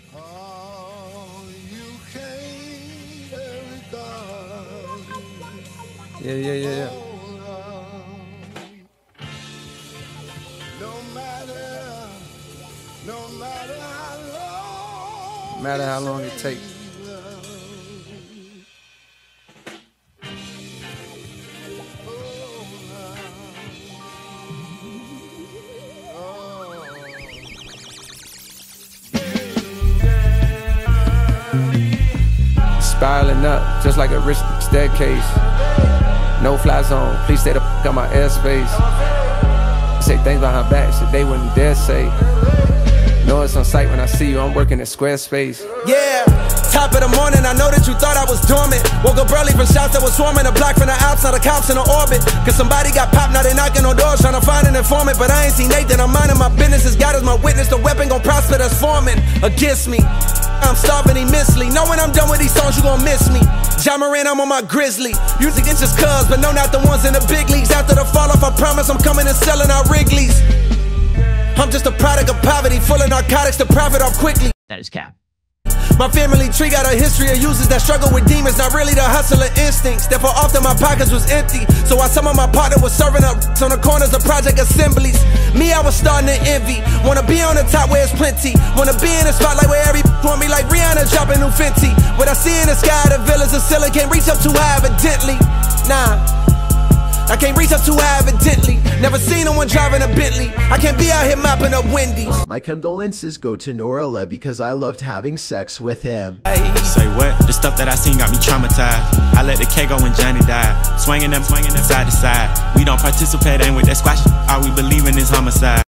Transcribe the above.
Oh, you can't everybody. Yeah. No matter how long. No matter how long it takes. Spiraling up, just like a rich staircase. No fly zone, please stay the f out my airspace. Say things behind backs that they wouldn't dare say. Know it's on sight when I see you, I'm working at Squarespace. Yeah, top of the morning, I know that you thought I was dormant. Woke up early from shots that was swarming. A block from the outs, now the cops in the orbit. Cause somebody got popped, now they knocking on doors trying to find an informant. But I ain't seen Nathan, I'm minding my business. As God is my witness, the weapon gon' prosper that's forming against me. I'm starving immensely. Know when I'm done with these songs, you gon' miss me. John Moran, I'm on my grizzly. Music is just cuz, but no, not the ones in the big leagues. After the fall off, I promise I'm coming and selling out Wrigley's. I'm just a product of poverty, full of narcotics to profit off quickly. That is cap. My family tree got a history of users that struggle with demons, not really the hustler instincts. Therefore often my pockets was empty, so while some of my partner was serving up on the corners of project assemblies, me, I was starting to envy. Wanna be on the top where it's plenty. Wanna be in the spotlight where every want me like Rihanna dropping new Fenty. What I see in the sky, the villas of ceiling can't reach up too high evidently. Nah, I can't reach up too high evidently. Never seen no one driving a Bentley. I can't be out here mopping up Wendy's. My condolences go to Noorullah because I loved having sex with him. Say what? The stuff that I seen got me traumatized. I let the K go when Johnny died. Swinging them side to side. We don't participate, ain't with that squash. All we believe in is homicide.